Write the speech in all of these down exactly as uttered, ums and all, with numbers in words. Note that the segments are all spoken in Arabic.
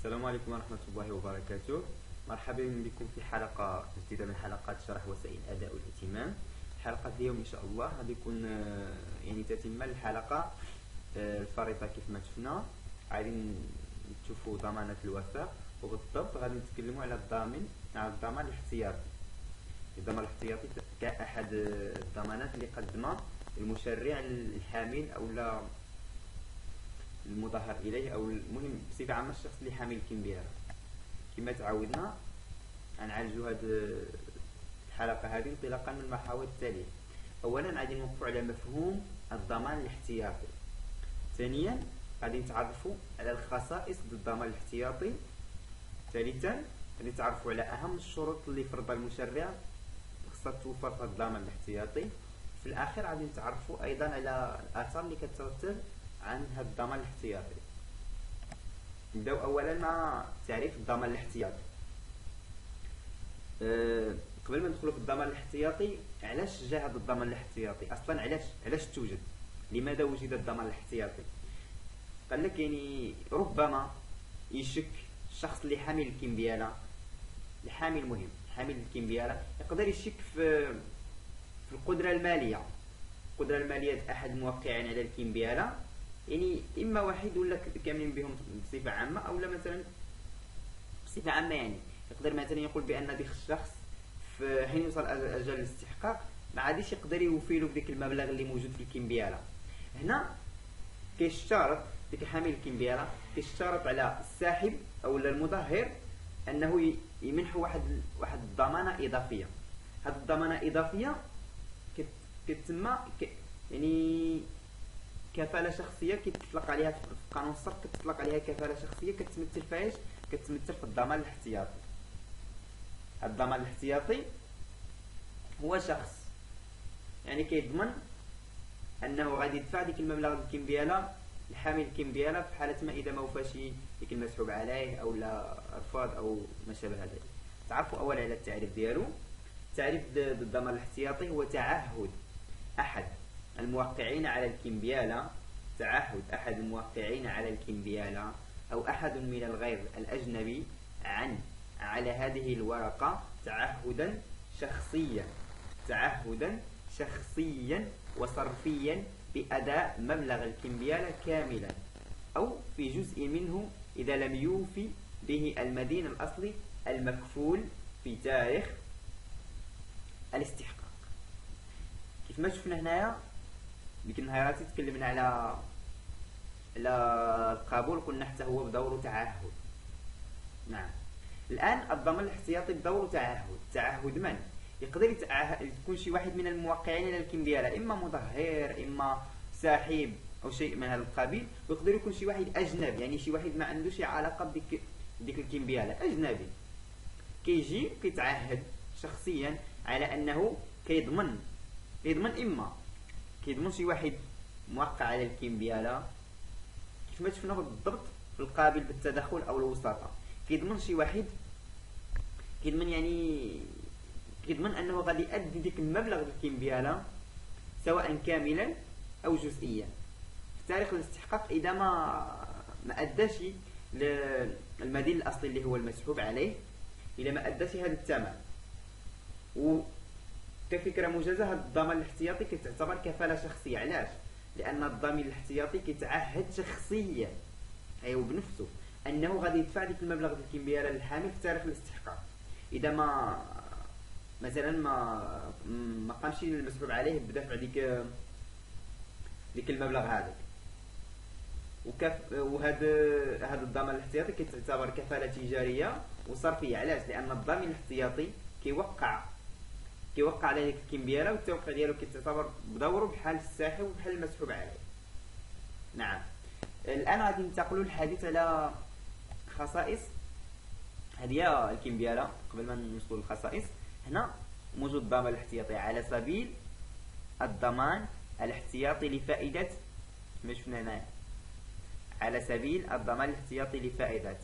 السلام عليكم ورحمة الله وبركاته. مرحبا بكم في حلقة جديدة من حلقات شرح وسائل الأداء والاهتمام. حلقة اليوم إن شاء الله غادي يكون يعني تتمة الحلقة الفريطة كيف ما شفنا. غادي نشوفوا ضمانات الوفاء، وبالضبط غادي نتكلموا على الضامن على الضمان الاحتياطي. الضمان الاحتياطي كأحد الضمانات اللي قدمها المشرع الحامل أو لا المظهر إليه، أو المهم بصفة عامة الشخص اللي حامل الكمبيالة. كما تعودنا غنعالجوا هذه الحلقة هذه انطلاقا من المحاور التالية. أولا غادي نوقفوا على مفهوم الضمان الاحتياطي. ثانيا غادي نتعرفوا على الخصائص الضمان الاحتياطي. ثالثا غادي نتعرفوا على أهم الشروط اللي فرضها المشرع خصها توفر في الضمان الاحتياطي. في الأخير غادي نتعرفوا أيضا على الآثار اللي كترتب عن هذا الضمان الاحتياطي. نبداو اولا مع تعريف الضمان الاحتياطي. أه قبل ما ندخلوا في الضمان الاحتياطي، علاش جا هذا الضمان الاحتياطي اصلا؟ علاش علاش توجد؟ لماذا وجد الضمان الاحتياطي؟ قال لك يعني ربما يشك الشخص اللي حامل الكمبياله، الحامل مهم حامل الكمبياله يقدر يشك في في القدره الماليه القدره الماليه احد الموقعين على الكمبياله، يعني اما واحد ولا كاملين بهم بصفه عامه، او لا مثلا بصفه عامه يعني يقدر مثلا يقول بان ديك الشخص في حين يوصل اجل الاستحقاق ما عادش يقدر يوفي له بديك المبلغ اللي موجود في الكمبياله. هنا كيشترط ديك حامل الكمبياله كيشترط على الساحب او المظهر انه يمنح واحد واحد الضمانه اضافيه. هذه الضمانه الاضافيه كتسمى يعني كفالة شخصية، كيتطلق عليها في قانون الصرف كتطلق عليها كفالة شخصية، كتمثل فايش؟ كتمثل في الضمان الاحتياطي. الضمان الاحتياطي هو شخص يعني كيضمن انه غادي يدفع ديك المبلغ ديال الكمبياله لحامل الكمبياله في حالة ما اذا ما وفاش ديك المسحوب عليه او لا رفض او ما شابه ذلك. تعرفوا اولا على التعريف ديالو. التعريف الضمان الاحتياطي هو تعهد احد الموقعين على الكمبيالة تعهد أحد الموقعين على الكمبيالة أو أحد من الغير الأجنبي عن على هذه الورقة تعهدا شخصيا تعهدا شخصيا وصرفيا بأداء مبلغ الكمبيالة كاملا أو في جزء منه إذا لم يوفي به المدين الأصلي المكفول في تاريخ الاستحقاق. كيف ما شفنا هنايا ديك النهارات تكلمنا على على القبول، قلنا حتى هو بدوره تعهد. نعم، الان الضمان الاحتياطي بدوره تعهد. تعهد من؟ يقدر يتعهد يكون شي واحد من الموقعين على الكمبياله، اما مظهر اما ساحب او شيء من هذا القبيل، ويقدر يكون شي واحد اجنبي يعني شي واحد ما عندوش علاقه بديك ديك الكمبياله، اجنبي كيجي كيتعهد شخصيا على انه كيضمن كيضمن اما كيضمن شي واحد موقع على الكمبياله كيف ما شفنا بالضبط في القابل بالتدخل او الوساطه. كيضمن شي واحد كيضمن يعني كيضمن انه غادي يؤدي ديك المبلغ ديال الكمبياله سواء كاملا او جزئيا في تاريخ الاستحقاق اذا ما ما اداش للمدين الاصلي اللي هو المسحوب عليه، اذا ما اداش هذا الثمن. و كفكرة موجزة هذا الضمان الاحتياطي كتعتبر كفالة شخصية. علاش؟ لأن الضامن الاحتياطي كيتعهد شخصيا أيوا بنفسه أنه غادي يدفع ديك المبلغ ديال الكمبيالة للحامل في تاريخ الاستحقاق. إذا ما مثلا ما ما قامش المسحوب عليه بدفع ديك ديك المبلغ هذاك. وكف وهذا هذا الضمان الاحتياطي كتعتبر كفالة تجارية وصرفية. علاش؟ لأن الضامن الاحتياطي كيوقع كيوقع على ديك الكمبياله والتوقيع ديالو كيتعتبر بدوره بحال الساحب وبحال المسحوب عليه. نعم، الان غادي ننتقلوا للحديث على خصائص هذه الكمبياله. قبل ما نوصلوا للخصائص، هنا موجود الضمان الاحتياطي على سبيل الضمان الاحتياطي لفائده ما شفنا هنا على سبيل الضمان الاحتياطي لفائده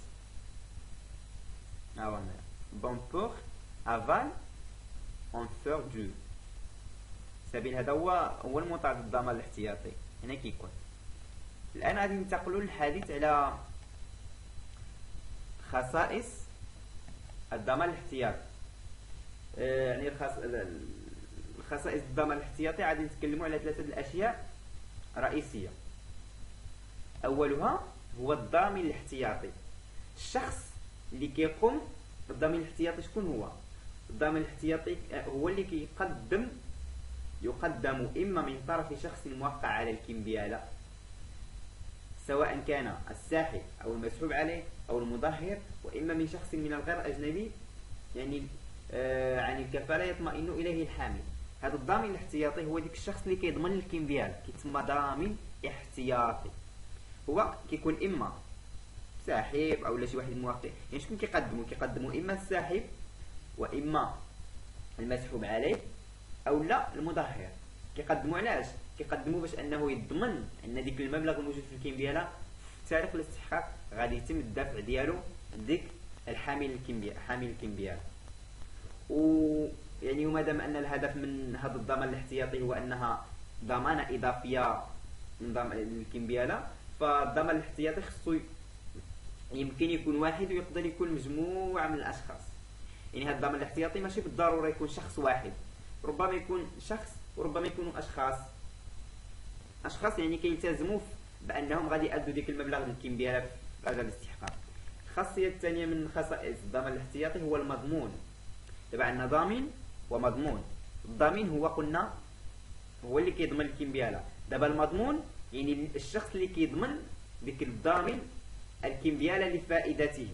ها هنا بون بور افال en faire du سبيل. هذا هو هو المطابق الضمان الاحتياطي هنا كيكون. الان غادي ننتقلوا للحديث على خصائص الضمان الاحتياطي. آه يعني خصائص الضمان الاحتياطي غادي نتكلموا على ثلاثه الاشياء رئيسيه. اولها هو الضامن الاحتياطي. الشخص اللي كيقوم بالضامن الاحتياطي شكون هو؟ الضامن الاحتياطي هو اللي كيقدم يقدم اما من طرف شخص موقع على الكمبياله، سواء كان الساحب او المسحوب عليه او المظهر، واما من شخص من الغير اجنبي يعني آه عن الكفاله يطمئن اليه الحامل. هذا الضامن الاحتياطي هو ديك الشخص اللي كيضمن الكمبياله، كيتسمى ضامن احتياطي. هو كيكون اما ساحب او لا شي واحد موقع. يعني شكون كيقدموا؟ كيقدموا اما الساحب واما المسحوب عليه او لا المظهر. كيقدموا علاش؟ كيقدموا باش انه يضمن ان ديك المبلغ الموجود في الكمبياله في تاريخ الاستحقاق غادي يتم الدفع ديالو ديك الحامل الكمبياله حامل الكمبياله. و يعني ومادام ان الهدف من هذا الضمان الاحتياطي هو انها ضمانه اضافيه نظام الكمبياله، فالضمان الاحتياطي خصو يمكن يكون واحد ويقدر يكون مجموعه من الاشخاص. يعني هذا الضمان الاحتياطي ماشي بالضروره يكون شخص واحد، ربما يكون شخص وربما يكونوا اشخاص اشخاص يعني كيلتزموا بانهم غادي يادوا ديك المبلغ من الكمبياله في اجل الاستحقاق. الخاصيه الثانيه من خصائص الضمان الاحتياطي هو المضمون. دابا عندنا ضامن ومضمون. الضامن هو قلنا هو اللي كيضمن الكمبياله. دابا المضمون يعني الشخص اللي كيضمن ديك الضامن الكمبياله لفائدته.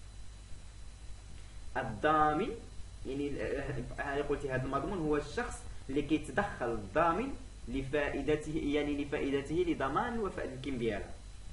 الضامن يعني انا قلت هذا المضمون هو الشخص اللي كيتدخل الضامن لفائدته، يعني لفائدته لضمان وفاء الكمبياله.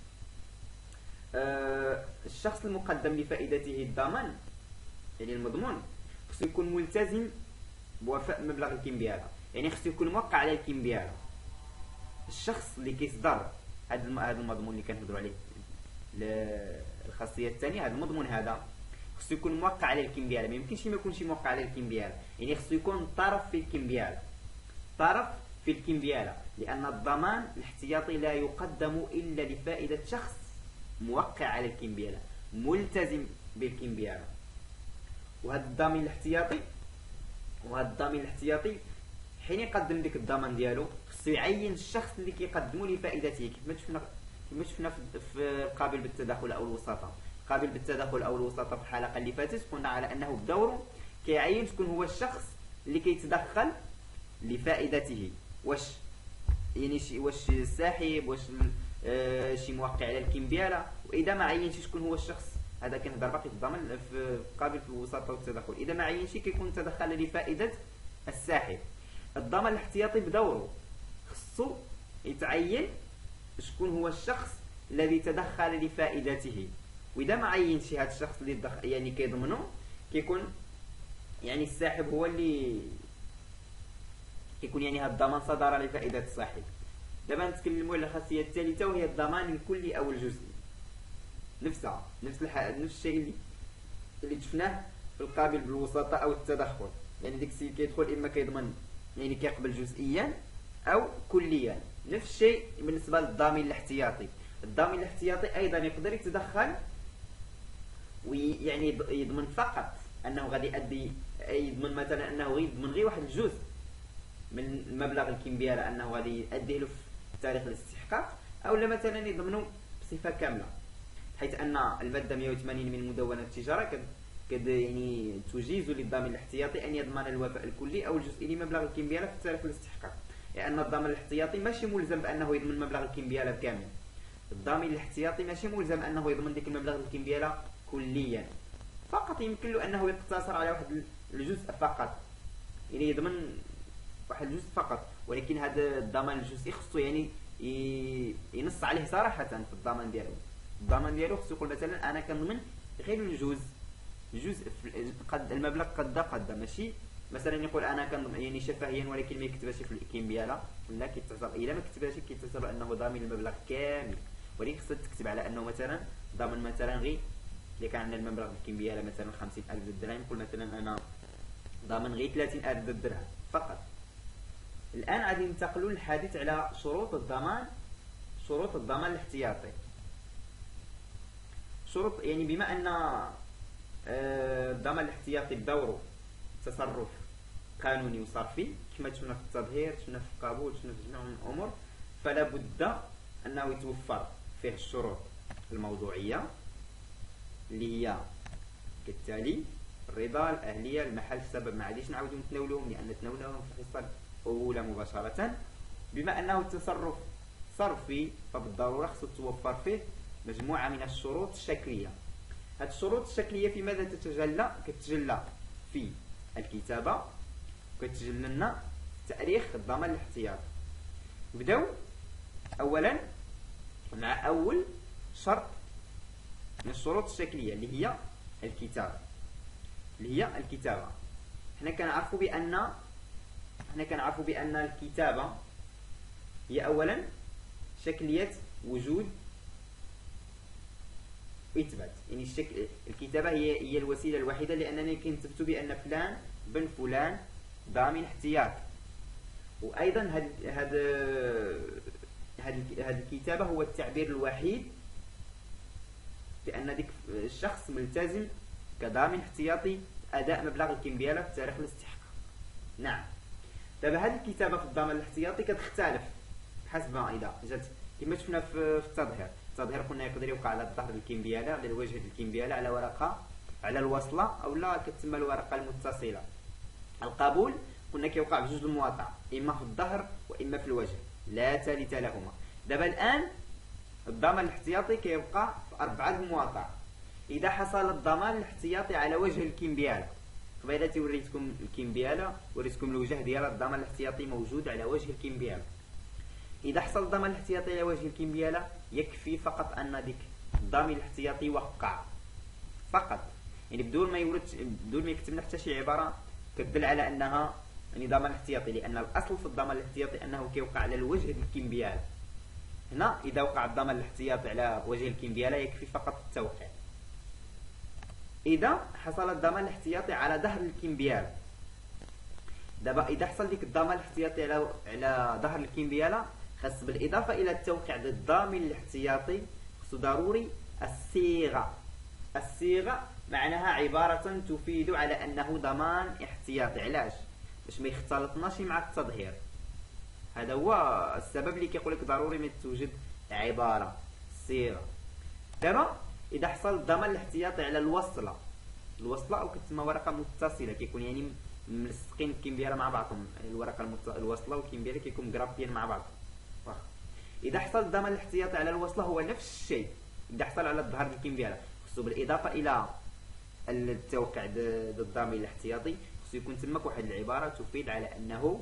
أه الشخص المقدم لفائدته الضمان يعني المضمون خصو يكون ملتزم بوفاء مبلغ الكمبياله، يعني خصو يكون موقع على الكمبياله. الشخص اللي كيصدر هذا هذا المضمون اللي كنهضروا عليه الخاصيه الثانيه، هذا المضمون هذا خصو يكون موقع على الكمبياله. ما يمكنش ما يكونش موقع على الكمبياله، يعني خصو يكون طرف في الكمبياله طرف في الكمبياله لان الضمان الاحتياطي لا يقدم الا لفائده شخص موقع على الكمبياله ملتزم بالكمبياله. وهذا الضامن الاحتياطي وهذا الضامن الاحتياطي حين يقدم ديك الضمان ديالو خصو يعين الشخص اللي كيقدموا لفائدته. كيف ما شفنا كما شفنا في قابل بالتداخل او الوساطه. قابل بالتداخل او الوساطه في الحلقه اللي فاتت قلنا على انه بدوره كيعين شكون هو الشخص اللي كيتدخل لفائدته، واش يعني شي واش الساحب واش آه شي موقع على الكمبياله. واذا ما عينش شكون هو الشخص هذا كنهضر باقي في الضمان في قابل في الوساطه والتدخل، اذا ما عينش كيكون تدخل لفائده الساحب. الضمان الاحتياطي بدوره خصو يتعين شكون هو الشخص الذي تدخل لفائدته، واذا ما عينش هذا الشخص اللي دخل يعني كيضمنه كيكون يعني الساحب هو اللي كيكون يعني هذا الضمان صدر لفائده الصاحب. دابا نتكلموا على الخاصيه الثالثه وهي الضمان الكلي او الجزئي. نفسها نفس الح... نفس الشيء اللي اللي شفناه في القابل بالوساطه او التدخل، يعني ديك السيد كيدخل اما كيضمن يعني كيقبل جزئيا او كليا. نفس الشيء بالنسبه للضامن الاحتياطي. الضامن الاحتياطي ايضا يقدر يتدخل ويعني يضمن فقط انه غادي يؤدي، يضمن مثلا انه يضمن غير واحد الجزء من مبلغ الكمبياله انه غادي يؤديه له في تاريخ الاستحقاق، او لا مثلا يضمنه بصفه كامله، حيث ان الماده مئة وثمانين من مدونه التجاره كد كد يعني تجيز للضامن الاحتياطي ان يضمن الوفاء الكلي او الجزئي لمبلغ الكمبياله في تاريخ الاستحقاق، لان يعني الضامن الاحتياطي ماشي ملزم بانه يضمن مبلغ الكمبياله كامل. الضامن الاحتياطي ماشي ملزم انه يضمن ديك المبلغ الكمبياله كليا، فقط يمكن له انه يقتصر على واحد الجزء فقط، يعني يضمن واحد الجزء فقط. ولكن هذا الضمان الجزئي خصو يعني ينص عليه صراحه في الضمان ديالو. الضمان ديالو خصو يقول مثلا انا كنضمن غير الجزء جزء قد المبلغ قد قد ماشي مثلا يقول انا كنضمن يعني شفهيا ولكن ما يكتبهاش في الكمبياله، لا كيتعتبر الا ما كتبهاش كيتعتبر انه ضامن المبلغ كامل. ولكن خصك تكتب على انه مثلا ضامن مثلا غير اللي كان عندنا المبلغ الكمبياله مثلا خمسين ألف درهم، يقول مثلا انا ضامن غير ثلاثين ألف درهم فقط. الان غادي ننتقلوا للحديث على شروط الضمان شروط الضمان الاحتياطي. شروط يعني بما أن الضمان الاحتياطي بدوره تصرف قانوني وصرفي كما شفنا في التظهير، شفنا في القبول، شفنا في جميع الأمور، فلا بد أنه يتوفر فيه الشروط الموضوعية اللي هي كالتالي: الرضا، الأهلية، المحل، السبب. ما عاديش نعاودو نتناولوهم لأن تناولوهم في الحصة الأولى مباشرة. بما أنه التصرف صرفي فبالضرورة خصو توفر فيه مجموعة من الشروط الشكلية. هذه الشروط الشكلية في ماذا تتجلى؟ كتتجلى في الكتابة، كتتجلى لنا تاريخ الضمان الاحتياطي. نبداو أولا مع أول شرط من الشروط الشكلية اللي هي الكتابة اللي هي الكتابة. حنا كنعرفوا بأن حنا كنعرفوا بأن الكتابة هي أولا شكلية وجود إثبات، يعني الشكل الكتابة هي هي الوسيلة الوحيدة لأنني كنثبت بأن فلان بن فلان ضامن احتياطي. وأيضا هاد هاد هاد هاد الكتابة هو التعبير الوحيد بأن ديك الشخص ملتزم كضامن احتياطي أداء مبلغ الكمبيالة في تاريخ الاستحقاق. نعم. دابا هاد الكتابة في الضمان الاحتياطي كتختلف حسب إذا جات كما شفنا في التظهير. التظهير قلنا يقدر يوقع على الظهر الكمبيالة، على الوجه الكمبيالة، على ورقة، على الوصلة، أو لا كتسمى الورقة المتصلة. القبول قلنا كيوقع بجوج المواطع، إما في الظهر وإما في الوجه، لا ثالث لهما. دابا الآن الضمان الاحتياطي كيبقى في أربعة المواطع إذا حصل الضمان الاحتياطي على وجه الكمبيالة. قبيلة وريتكم الكمبيالة، وريتكم الوجه ديال الضمان الاحتياطي موجود على وجه الكمبيالة. إذا حصل الضمان الاحتياطي على وجه الكمبيالة يكفي فقط أن ديك الضامن الاحتياطي وقع فقط، يعني بدون ما يورد بدون ما يكتب لنا حتى شي عبارة كتدل على أنها يعني ضمان احتياطي، لأن الأصل في الضمان الاحتياطي أنه كيوقع على الوجه الكمبيالة. هنا إذا وقع الضمان الاحتياطي على وجه الكمبيالة يكفي فقط التوقيع. إذا حصل الضمان الاحتياطي على ظهر الكمبيالة، دابا إذا حصل ديك الضمان الاحتياطي على على ظهر الكمبيالة خاص بالإضافة إلى التوقيع ديال الضامن الاحتياطي خصو ضروري الصيغة. الصيغة معناها عبارة تفيد على أنه ضمان احتياطي. علاش؟ باش ما يختلطناش مع التظهير. هذا هو السبب اللي كيقول لك ضروري ما توجد عبارة صيغة. دابا إذا حصل الضمان الاحتياطي على الوصلة، الوصلة أو كتسمى ورقة متصلة، كيكون يعني ملصقين الكمبيالة مع بعضهم، الورقة المت... الوصلة والكمبيالة كيكون مقرابين مع بعضهم. إذا حصل الضمان الاحتياطي على الوصلة هو نفس الشيء إذا حصل على الظهر الكمبيالة، خصو بالإضافة إلى التوقيع ديال الضامن الاحتياطي خصو يكون تماك واحد العبارة تفيد على أنه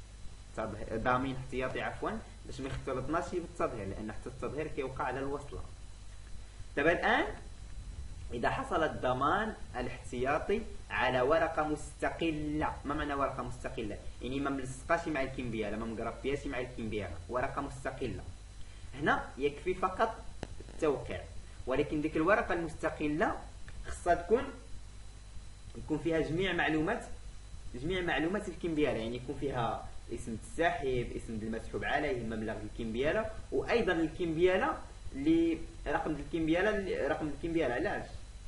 ضامن احتياطي عفوا، باش ما يختلطناش بالتظهير، لأن حتى التظهير كيوقع على الوصلة. دابا الآن إذا حصل الضمان الاحتياطي على ورقة مستقلة. ما معنى ورقة مستقلة؟ يعني ما ملصقاش مع الكمبيالة، ما مقربياش مع الكمبيالة، ورقة مستقلة. هنا يكفي فقط التوقيع، ولكن ديك الورقة المستقلة خصها تكون يكون فيها جميع معلومات جميع معلومات الكمبيالة، يعني يكون فيها اسم الساحب، اسم المسحوب عليه، مبلغ الكمبيالة، وأيضا الكمبيالة اللي رقم الكمبيالة رقم الكمبيالة. علاش؟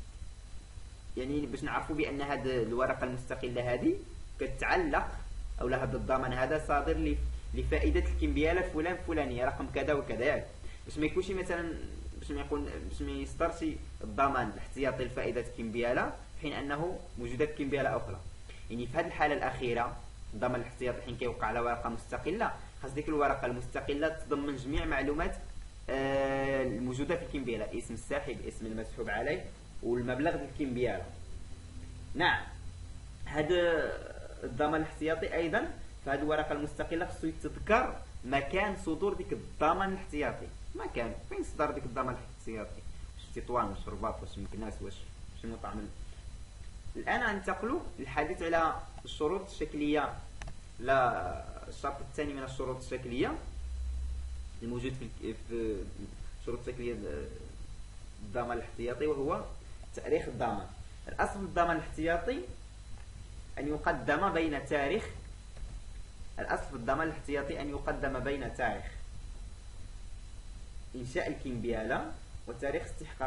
يعني باش نعرفوا بان هذه الورقه المستقله هذه كتعلق او هذا الضمان هذا صادر لفائده الكمبياله فلان فلانيه رقم كذا وكذا، يعني باش ما يكونش مثلا باش ما يكون باش ما يصدرش الضمان الاحتياطي لفائده الكمبياله في حين انه موجوده كمبياله اخرى. يعني في هذه الحاله الاخيره الضمان الاحتياطي حين كيوقع على ورقه مستقله خاص ديك الورقه المستقله تضمن جميع معلومات آه الموجوده في الكمبياله، اسم الساحب، اسم المسحوب عليه، والمبلغ ديال الكمبيالة. نعم. هذا الضمان الاحتياطي ايضا في هذه الورقه المستقله خصو يتذكر مكان صدور ديك الضمان الاحتياطي. مكان فين صدر ديك الضمان الاحتياطي، واش في تطوان، واش في الرباط، واش في مكناس، واش في مطعم. الان غننتقلوا للحديث على الشروط الشكليه. لا الشرط الثاني من الشروط الشكليه الموجود في في الشروط الشكليه الضمان الاحتياطي، وهو تاريخ الضمان. الأصل في الضمان الاحتياطي أن يقدم بين تاريخ الأصل في الضمان الاحتياطي أن يقدم بين تاريخ إنشاء الكمبيالة وتاريخ استحقاقها.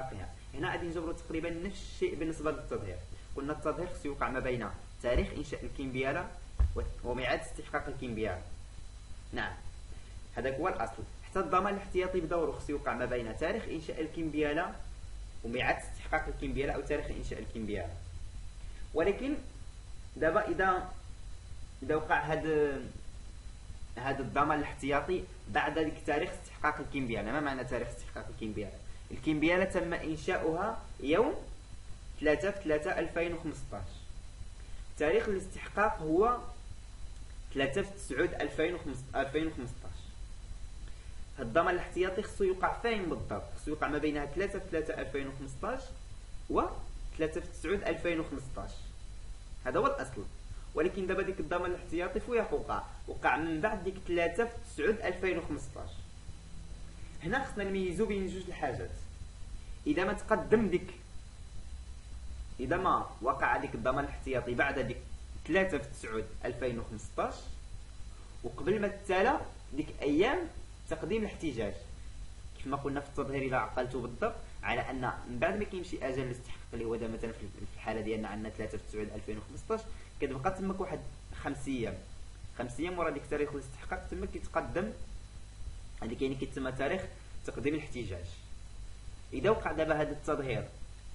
هنا غادي نجبروا تقريبا نفس الشيء بالنسبه للتظهير. قلنا التظهير خصو يوقع ما بين تاريخ انشاء الكمبياله وميعاد استحقاق الكمبياله. نعم هذاك هو الاصل. حتى الضمان الاحتياطي بدوره خصو يوقع ما بين تاريخ انشاء الكمبياله وميعاد استحقاق الكمبياله او تاريخ انشاء الكمبياله. ولكن دابا اذا اذا وقع هذا هذا الضمان الاحتياطي بعد ذلك تاريخ استحقاق الكمبياله، ما معنى تاريخ استحقاق الكمبياله؟ الكمبياله تم انشاؤها يوم ثلاثة في ثلاثة ألفين وخمسطاش، تاريخ الاستحقاق هو ثلاثة في تسعة ألفين وخمسطاش. الضمان الاحتياطي خصو يوقع فين بالضبط؟ خصو يوقع ما بينها ثلاثة في ثلاثة ألفين وخمسطاش و ثلاثة في تسعة ألفين وخمسطاش. هذا هو الاصل. ولكن دابا ديك الضمان الاحتياطي فوق وقع وقع من بعد ديك ثلاثة في تسعة ألفين وخمسطاش. هنا خصنا نميزو بين جوج الحاجات. اذا ما تقدم ديك اذا ما وقع ديك الضمان الاحتياطي بعد ديك ثلاثة في تسعة ألفين وخمسطاش وقبل ما تتالى ديك ايام تقديم الاحتجاج، كما قلنا في التظهير الى عقلتو بالضبط، على ان من بعد ما كيمشي اجل الاستحقاق اللي هو دابا مثلا في الحاله ديالنا عندنا ثلاثة في تسعة ألفين وخمسطاش، كتبقى تمك واحد خمس ايام خمس ايام ورا ديك تاريخ الاستحقاق تما كيتقدم هذيك، يعني كيتسمى تاريخ تقديم الاحتجاج. اذا وقع دابا هذا التظهير،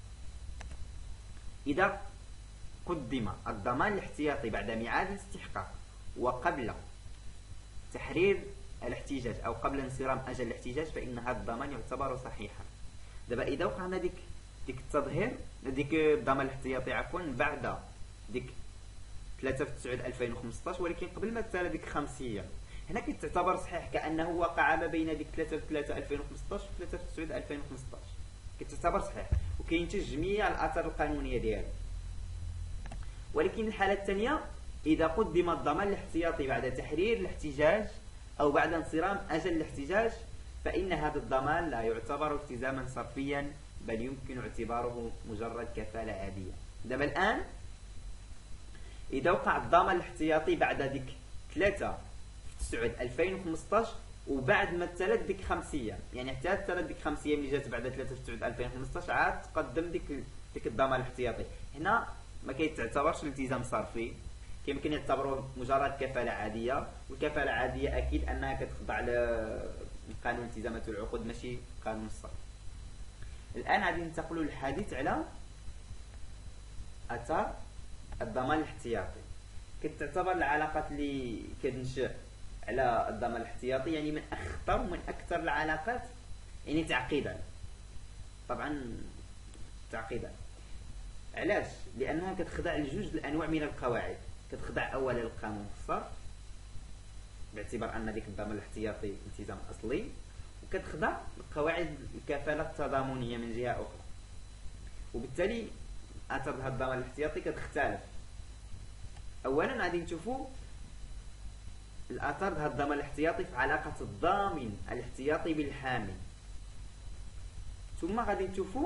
اذا قدم الضمان الاحتياطي بعد ميعاد الاستحقاق وقبل تحرير الاحتجاج او قبل انصرام اجل الاحتجاج، فان هذا الضمان يعتبر صحيحا. دابا اذا وقعنا ديك ديك التظهير ديك الضمان الاحتياطي عفوا بعد ديك ثلاثة في تسعة ألفين وخمسطاش ولكن قبل ما تسالى ديك خمس ايام، هنا كتعتبر صحيح كانه وقع ما بين ديك ثلاثة في ثلاثة ألفين وخمسطاش و ثلاثة في تسعة ألفين وخمسطاش، كتعتبر صحيح وكينتج جميع الاثار القانونيه ديالو. ولكن الحاله الثانيه اذا قدم الضمان الاحتياطي بعد تحرير الاحتجاج او بعد انصرام اجل الاحتجاج، فان هذا الضمان لا يعتبر التزاما صرفيا بل يمكن اعتباره مجرد كفاله عاديه. دابا الان اذا وقع الضمان الاحتياطي بعد ديك ثلاثة في تسعة ألفين وخمسطاش وبعد ما تلات ديك خمس ايام، يعني حتى تلات ديك خمس ايام اللي جات بعد ثلاثة في تسعة ألفين وخمسطاش عاد تقدم ديك ديك الضمان الاحتياطي، هنا ما كيتعتبرش التزام صرفي، كيمكن يعتبروه مجرد كفاله عاديه. والكفاله العاديه اكيد انها كتخضع لقانون الالتزامات والعقود ماشي قانون الصرف. الان غادي ننتقلوا للحديث على اثار الضمان الاحتياطي. كتعتبر العلاقات اللي كتنشئ على الضمان الاحتياطي يعني من اخطر ومن اكثر العلاقات يعني تعقيدا. طبعا تعقيدا علاش؟ لانها كتخضع لجوج الانواع من القواعد. كتخضع اولا للقانون الصرف باعتبار ان ديك الضمان الاحتياطي التزام اصلي، وكتخضع لقواعد الكفاله التضامنيه من جهه اخرى، وبالتالي اثار هذا الضمان الاحتياطي كتختلف. اولا غادي نشوفوا الاثار هذا الضمان الاحتياطي في علاقه الضامن الاحتياطي بالحامل، ثم غادي نشوفوا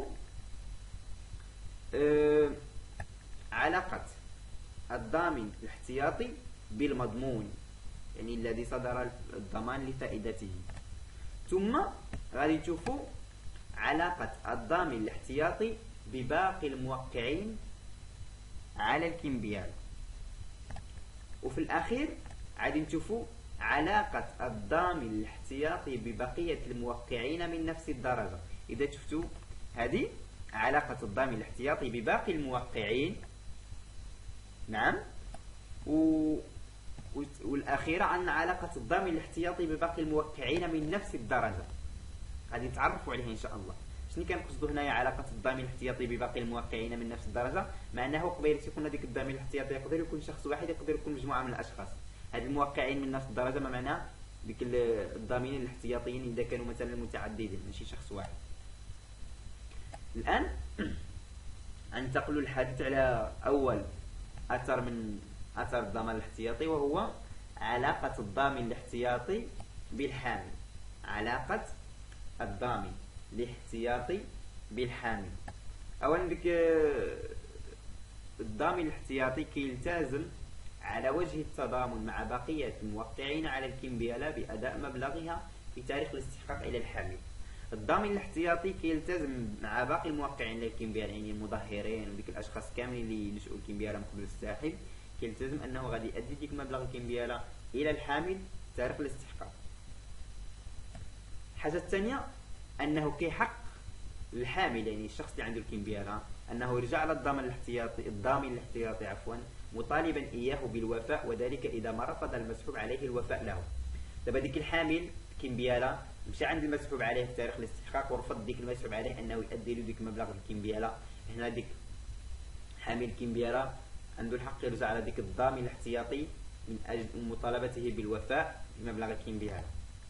أه علاقه الضامن الاحتياطي بالمضمون، يعني الذي صدر الضمان لفائدته، ثم غادي نشوفوا علاقه الضامن الاحتياطي بباقي الموقعين على الكمبيال، وفي الاخير غادي نشوفوا علاقه الضامن الاحتياطي ببقيه الموقعين من نفس الدرجه. اذا شفتوا هذه علاقه الضامن الاحتياطي بباقي الموقعين، نعم، و... والاخيره عن علاقه الضامن الاحتياطي بباقي الموقعين من نفس الدرجه. غادي نتعرفوا عليه ان شاء الله. شنو كنقصدوا هنايا علاقه الضامن الاحتياطي بباقي الموقعين من نفس الدرجه؟ معناه قبيل تيكون هذيك الضامن الاحتياطي يقدر يكون شخص واحد، يقدر يكون مجموعه من الاشخاص. هاد الموقعين من نفس الدرجه ما معناه ديك الضامنين الاحتياطيين اذا كانوا مثلا متعددين ماشي شخص واحد. الان ننتقلوا للحديث على اول اثر من اثر الضمان الاحتياطي، وهو علاقه الضامن الاحتياطي بالحامل. علاقه الضامن الاحتياطي بالحامل. اولا ديك الضامن الاحتياطي كيلتزم على وجه التضامن مع بقيه الموقعين على الكمبياله باداء مبلغها في تاريخ الاستحقاق الى الحامل. الضامن الاحتياطي كيلتزم مع باقي الموقعين للكمبياله، يعني المظهرين وديك الاشخاص كاملين اللي نشؤوا الكمبياله من قبل الساحب، كيلتزم انه غادي يؤدي ديك مبلغ الكمبياله الى الحامل تاريخ الاستحقاق. الحاجه الثانيه انه كيحق الحامل، يعني الشخص اللي عنده الكمبياله، انه يرجع على الضامن الاحتياطي الضامن الاحتياطي عفوا مطالبا اياه بالوفاء، وذلك اذا ما رفض المسحوب عليه الوفاء له. دابا ديك الحامل كمبياله مشى عند المسحوب عليه في تاريخ الاستحقاق ورفض ديك المسحوب عليه انه يؤدي له ديك مبلغ الكمبياله، هنا ديك حامل الكمبياله عنده الحق يرجع على ديك الضامن الاحتياطي من اجل مطالبته بالوفاء بمبلغ الكمبياله.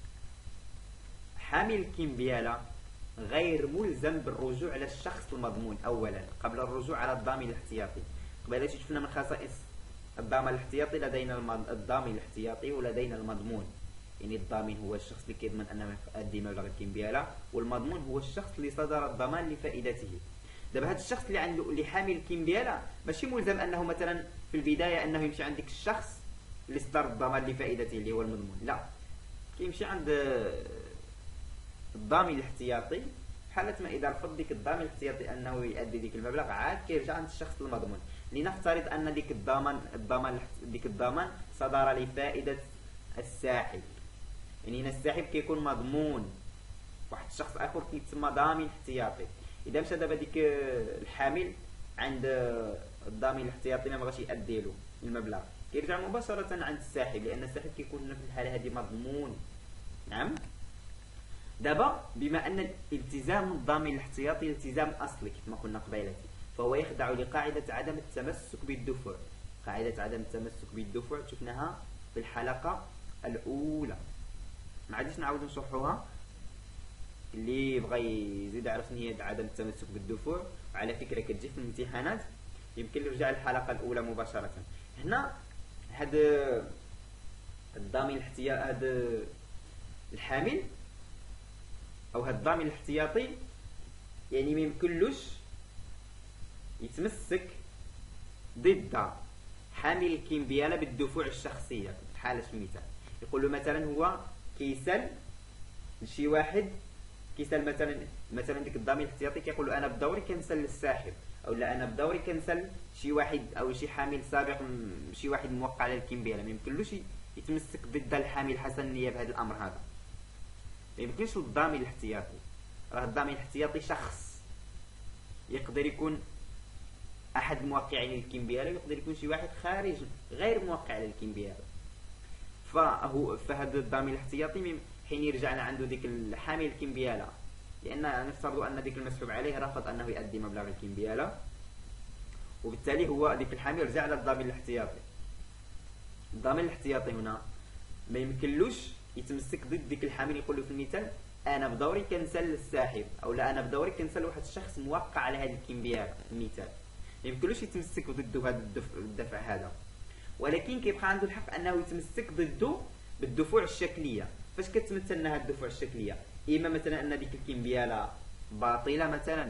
حامل الكمبياله غير ملزم بالرجوع على الشخص المضمون اولا قبل الرجوع على الضامن الاحتياطي. قبل شفنا من خصائص الضامن الاحتياطي لدينا الضامن الاحتياطي ولدينا المضمون، يعني الضامن هو الشخص اللي كيضمن انه يؤدي مبلغ الكمبياله، والمضمون هو الشخص اللي صدر الضمان لفائدته. دابا هذا الشخص اللي عنده اللي حامل الكمبياله ماشي ملزم انه مثلا في البدايه انه يمشي عند ديك الشخص اللي صدر الضمان لفائدته اللي هو المضمون، لا، كيمشي عند الضامن الاحتياطي. حالة ما اذا رفض ديك الضامن الاحتياطي انه يؤدي ديك المبلغ عاد كيرجع عند الشخص المضمون. لنفترض ان ديك الضمان الضمان ديك الضمان صدر لفائده الساحب، يعني هنا الساحب كيكون مضمون، واحد الشخص اخر كيتسمى ضامن احتياطي. اذا مشى دابا ديك الحامل عند الضامن الاحتياطي ما بغاش يؤدي له المبلغ، كيرجع مباشره عند الساحب، لان الساحب كيكون في الحاله هذه مضمون. نعم. دابا بما ان الالتزام الضامن الاحتياطي التزام اصلي كما قلنا قبيلتي، فهو يخضع لقاعده عدم التمسك بالدفع. قاعده عدم التمسك بالدفع شفناها في الحلقه الاولى، ما عادش نعاود نشرحوها. اللي بغى يزيد يعرف شنو هي عدم التمسك بالدفع، وعلى فكره كتجي في الامتحانات، يمكن يرجع للحلقه الاولى مباشره. هنا هذا الضامن الاحتياطي هذا الحامل او هذا الضامن الاحتياطي يعني ما يمكنلوش يتمسك ضد حامل الكمبياله بالدفوع الشخصيه. بحال المثال يقول له مثلا هو كيسال لشي واحد، كيسال مثلا مثلا ديك الضامن الاحتياطي كيقول له انا بدوري كنسال للساحب، او لا انا بدوري كنسال شي واحد او شي حامل سابق، شي واحد موقع على الكمبياله، ما يمكنلوش يتمسك ضد الحامل حسن النيه بهذا الامر هذا. ما يمكنش للضامن الاحتياطي، راه الضامن الاحتياطي شخص، يقدر يكون احد الموقعين للكمبياله، يقدر يكون شي واحد خارج غير موقع على الكمبياله. فهو فهذا الضامن الاحتياطي حين يرجع عنده ديك الحامل الكمبياله، لان نفترض ان ديك المسحوب عليه رفض انه يؤدي مبلغ الكمبياله، وبالتالي هو ديك الحامل رجع على الضامن الاحتياطي. الضامن الاحتياطي هنا ما يمكنلوش يتمسك ضد ديك الحامل، يقول له في المثال انا بدوري كنسال للساحب، او لا انا بدوري كنسال واحد الشخص موقع على هذه الكمبياله في المثال، ما يمكنلوش يتمسك ضده هذا الدفع, الدفع هذا، ولكن كيبقى عنده الحق انه يتمسك ضده بالدفوع الشكليه. فاش كتمثل لنا هذه الدفوع الشكليه؟ اما مثلا ان ديك الكمبياله باطله مثلا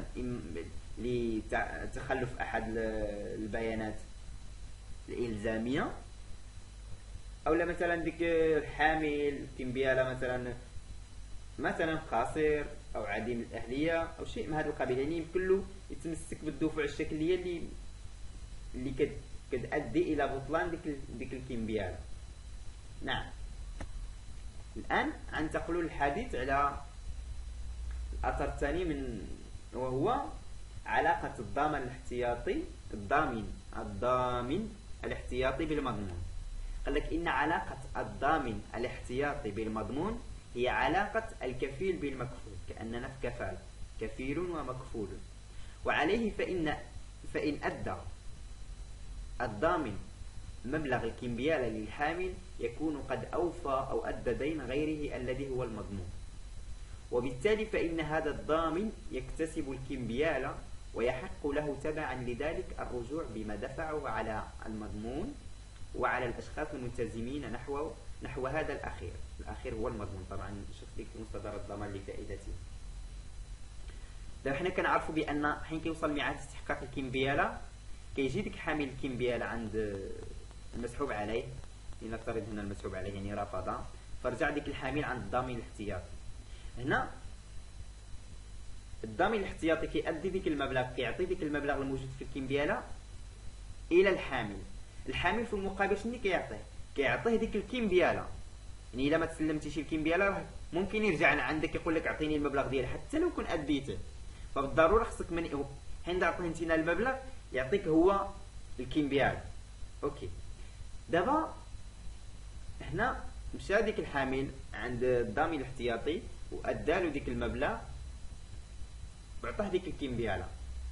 لتخلف احد البيانات الالزاميه، او لا مثلا ديك الحامل الكمبياله مثلا مثلا قاصر او عديم الاهليه او شيء من هذا القبيل، يعني يمكن له يتمسك بالدفوع الشكليه اللي اللي كت كتؤدي الى بطلان ديك ديك الكمبياله. نعم. الان غننتقلوا للحديث على الاثر الثاني من وهو علاقه الضامن الاحتياطي الضامن الضامن الاحتياطي بالمضمون. قال لك ان علاقه الضامن الاحتياطي بالمضمون هي علاقه الكفيل بالمكفول، كاننا في كفاله كفيل ومكفول، وعليه فان فان ادى الضامن مبلغ الكمبياله للحامل يكون قد اوفى او ادى دين غيره الذي هو المضمون، وبالتالي فان هذا الضامن يكتسب الكمبياله ويحق له تبعا لذلك الرجوع بما دفعه على المضمون وعلى الاشخاص الملتزمين نحو نحو هذا الاخير. الاخير هو المضمون طبعا، الشخص اللي يكون صدر الضمان لفائدته. دابا حنا كنعرفوا بان حين كيوصل ميعاد استحقاق الكمبياله كيجي ديك حامل الكمبياله عند المسحوب عليه، لنفترض هنا المسحوب عليه يعني رفض، فرجع ديك الحامل عند الضامن الاحتياطي. هنا الضامن الاحتياطي كيأدي ديك المبلغ، كيعطي ديك المبلغ الموجود في الكمبياله الى الحامل. الحامل في المقابل شنو كيعطيه؟ كيعطيه ديك الكمبياله. يعني الا ما تسلمتيش الكمبياله راه ممكن يرجع عندك يقول لك اعطيني المبلغ ديالي حتى لو كنت اديته. فبالضروره خصك من حين عطيه انت المبلغ يعطيك هو الكمبياله. اوكي، دابا هنا مشى ديك الحامل عند الضامن الاحتياطي وادالو ديك المبلغ وعطاه ديك الكمبياله.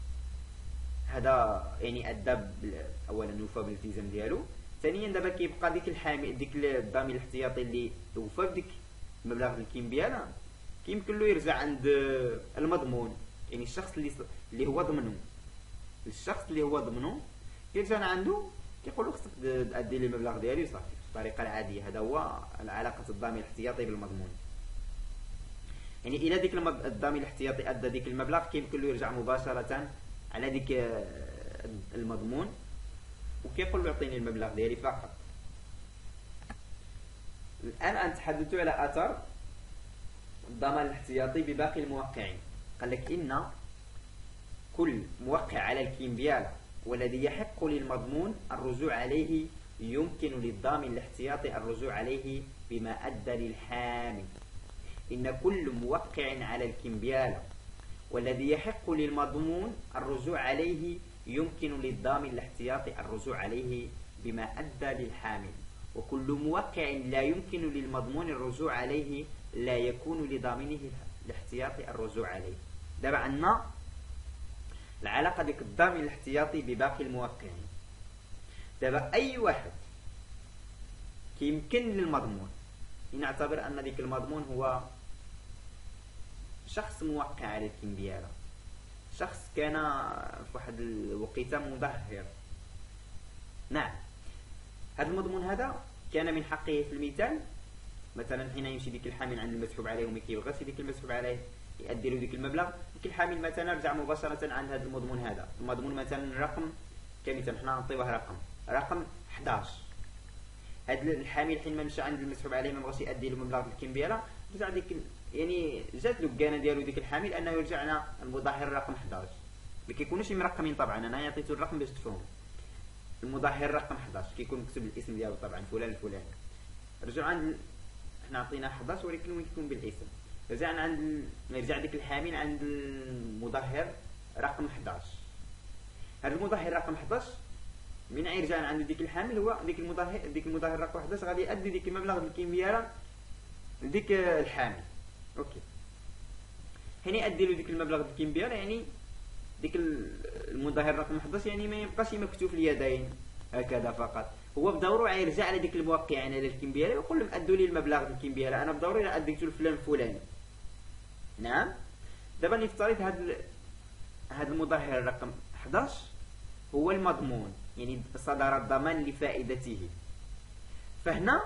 هذا يعني ادى اولا وفى بالالتزام ديالو. ثانيا دابا كيبقى ديك الحامل ديك الضامن الاحتياطي اللي وفى بديك مبلغ الكمبياله كيمكن له يرجع عند المضمون، يعني الشخص اللي اللي هو ضمنه. الشخص اللي هو ضمنه كيرجع عنده كيقول له خصك تادي لي المبلغ ديالي وصافي بالطريقه العاديه. هذا هو علاقه الضامن الاحتياطي بالمضمون. يعني الى ديك الضامن الاحتياطي ادى ديك المبلغ كيمكن له يرجع مباشره على ديك المضمون وكيقول له اعطيني المبلغ ديالي فقط. الان نتحدث على اثر الضمان الاحتياطي بباقي الموقعين. قال لك ان كل موقع على الكمبياله والذي يحق للمضمون الرجوع عليه يمكن للضامن الاحتياطي الرجوع عليه بما ادى للحامل. ان كل موقع على الكمبياله والذي يحق للمضمون الرجوع عليه يمكن للضامن الاحتياطي الرجوع عليه بما أدى للحامل. وكل موقع لا يمكن للمضمون الرجوع عليه لا يكون لضامنه الاحتياطي الرجوع عليه. دابا عندنا العلاقة ديك الضامن الاحتياطي بباقي الموقعين. دابا أي واحد كيمكن للمضمون، نعتبر أن ديك المضمون هو شخص موقع على الكمبياله، شخص كان في واحد الوقيته مظهر. نعم، هذا المضمون هذا كان من حقه في المثال مثلا حين يمشي ديك الحامل عند المسحوب عليه وما كيبغيش ديك المسحوب عليه يؤدي له ديك المبلغ، ديك الحامل مثلا رجع مباشره عند هذا المضمون هذا. المضمون مثلا رقم كمثال حنا نعطيوه رقم رقم احداش. هذا الحامل حين ما مشى عند المسحوب عليه ما بغاش يؤدي له مبلغ الكمبياله رجع ديك يعني جات له الكانه ديالو ديك الحامل انه يرجع لنا المظهر رقم احداش. ما كيكونوش مرقمين طبعا، انا عطيتو الرقم باش تفهم. المظهر رقم احداش كيكون مكتوب الاسم ديالو طبعا فلان الفلاني. رجع عند حنا عطينا احداش ولكن يكون بالاسم. رجع عند يرجع ديك الحامل عند المظهر رقم احداش. هذا المظهر رقم احداش من يرجع عند ديك الحامل هو ديك المظهر ديك المظهر رقم احداش غادي يؤدي ديك المبلغ الكمبياله لديك الحامل. اوكي، حين يؤدي له ديك المبلغ الكمبياله يعني ديك المظهر رقم احداش يعني ما يبقاش مكتوب اليدين هكذا فقط. هو بدوره يرجع على ديك الموقعين على الكمبياله ويقول لهم ادوا لي المبلغ الكمبياله، انا بدوري اديته لفلان الفلاني. نعم، دابا نفترض هذا هذا المظهر رقم احداش هو المضمون، يعني صدر الضمان لفائدته. فهنا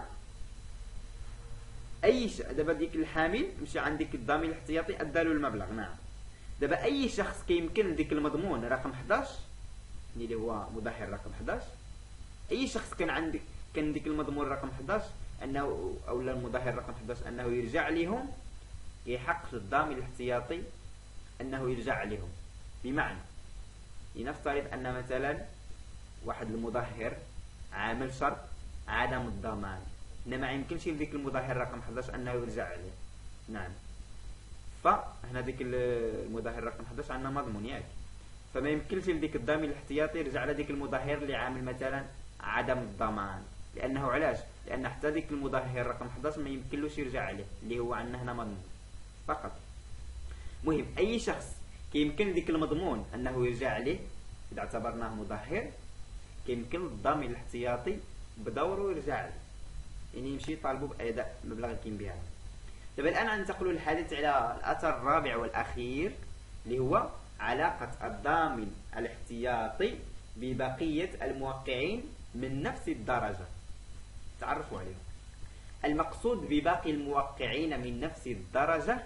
اي ش... دابا ديك الحامل مشى عند ديك الضامن الاحتياطي ادالو المبلغ. نعم، دابا اي شخص كيمكن ديك المضمون رقم احداش اللي هو مظهر رقم احداش، اي شخص كان عندك كان ديك المضمون رقم احداش انه او المظهر رقم احداش انه يرجع لهم، يحق للضامن الاحتياطي انه يرجع لهم. بمعنى لنفترض ان مثلا واحد المظهر عامل شرط عدم الضمان، هنا ما يمكنش لديك المظهر رقم احداش انه يرجع عليه. نعم، فهنا ديك المظهر رقم احداش عندنا مضمون ياك، فما يمكنش لديك الضامن الاحتياطي يرجع على ديك المظهر اللي عامل مثلا عدم الضمان. لانه علاش؟ لان حتى ديك المظهر رقم احداش ما يمكنلوش يرجع عليه اللي هو عندنا هنا مضمون فقط. مهم اي شخص كيمكن ديك المضمون انه يرجع عليه اذا اعتبرناه مظهر، كيمكن الضامن الاحتياطي بدوره يرجع عليه، يعني يمشي يطالبوا باداء مبلغ الكمبياله. دابا الان غننتقلوا للحديث على الاثر الرابع والاخير اللي هو علاقه الضامن الاحتياطي ببقيه الموقعين من نفس الدرجه. تعرفوا عليهم. المقصود بباقي الموقعين من نفس الدرجه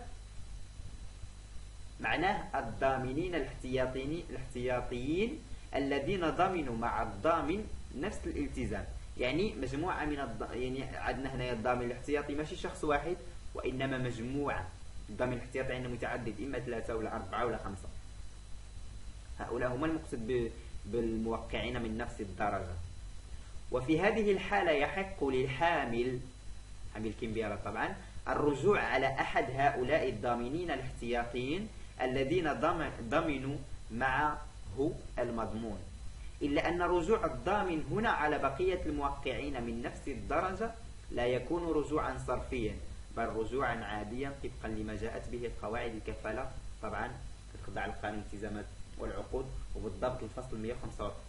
معناه الضامنين الاحتياطيين الاحتياطيين الذين ضمنوا مع الضامن نفس الالتزام. يعني مجموعه من الض... يعني عندنا هنا الضامن الاحتياطي ماشي شخص واحد وانما مجموعه الضامن الاحتياطي عندنا متعدد، إما ثلاثة ولا أربعة ولا خمسة. هؤلاء هم المقصود بالموقعين من نفس الدرجة. وفي هذه الحالة يحق للحامل، حامل الكمبيالة طبعا، الرجوع على أحد هؤلاء الضامنين الاحتياطيين الذين ضمنوا معه المضمون، إلا أن رجوع الضامن هنا على بقية الموقعين من نفس الدرجة لا يكون رجوعا صرفيا، بل رجوعا عاديا طبقا لما جاءت به قواعد الكفالة، طبعا تخضع لقانون الالتزامات والعقود، وبالضبط الفصل مئة وخمسة وأربعين.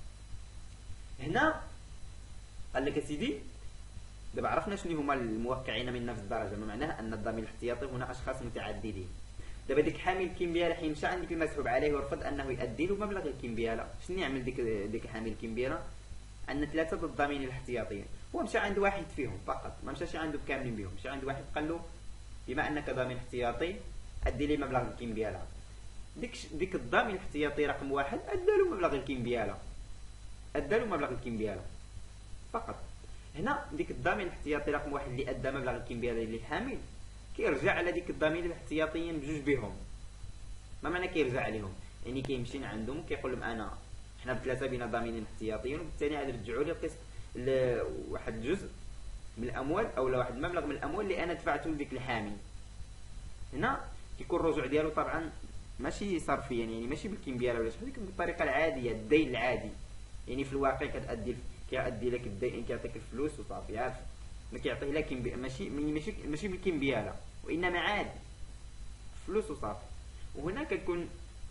هنا قال لك سيدي دابا عرفنا شنو هما الموقعين من نفس الدرجة، ما معناه أن الضامن الاحتياطي هنا أشخاص متعددين. دابا ديك حامل الكمبيالة حيمشى عند ديك المسحوب عليه ويرفض أنه يؤدي له مبلغ الكمبيالة، شنو يعمل ديك ديك حامل الكمبيالة؟ عندنا ثلاثة د الضامنين الاحتياطيين، هو مشى عند واحد فيهم فقط، ما مشاش عنده كاملين بهم، مشى عند واحد قال له بما أنك ضامن احتياطي أدي لي مبلغ الكمبيالة. ديك ديك الضامن الاحتياطي رقم واحد أدى له مبلغ الكمبيالة، أدى له مبلغ الكمبيالة فقط. هنا ديك الضامن الاحتياطي رقم واحد اللي أدى مبلغ الكمبيالة للحامل كيرجع على ديك الضامنين الاحتياطيين بجوج بهم. ما معنى كيرجع عليهم؟ يعني كيمشي عندهم وكيقول لهم انا حنا بثلاثه بينا ضامنين احتياطيين، وبالتالي عاد رجعوا لي قسط واحد الجزء من الاموال او لا واحد المبلغ من الاموال اللي انا دفعته لديك الحامل. هنا كيكون الرجوع ديالو طبعا ماشي صرفيا، يعني ماشي بالكمبياله ولا شي، كيكون بالطريقه العاديه، الدين العادي، يعني في الواقع كتادي كيأدي لك الدين، كيعطيك الفلوس وصافي، عارف ما كيعطيه لك ماشي ماشي ماشي بالكمبياله، وانما عادي فلوس وصافي. وهنا كتكون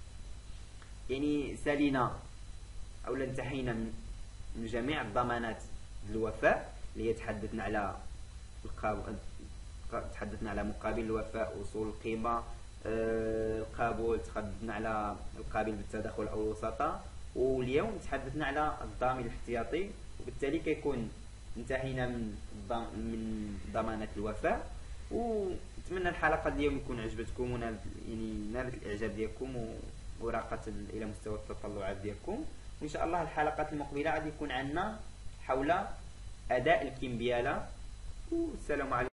يعني سالينا او انتهينا من جميع الضمانات الوفاء اللي هي تحدثنا على القاب... تحدثنا على مقابل الوفاء، وصول القيمه، آه، القبول، تحدثنا على القابل بالتدخل او الوسطاء، واليوم تحدثنا على الضامن الاحتياطي، وبالتالي كيكون انتهينا من من ضمانات الوفاء. ونتمنى الحلقه اليوم يكون عجبتكم ونالت يعني نالت الاعجاب ديالكم وراقت الى مستوى التطلعات ديالكم، وان شاء الله الحلقات المقبله غادي يكون عندنا حول اداء الكمبياله. والسلام عليكم.